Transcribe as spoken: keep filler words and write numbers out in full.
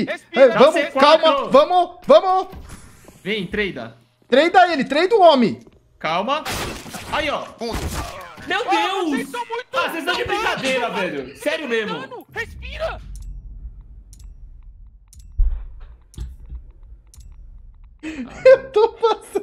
aqui. Respira. É, vamos, C quatro. calma, vamos, vamos. Vem, treina. Treina ele, treina o homem. Calma. Aí, ó. Fundo. Meu Ah, Deus! vocês são muito- Ah, vocês estão de brincadeira, Mano, velho. Sério mesmo. Mano, respira. Eu tô passando.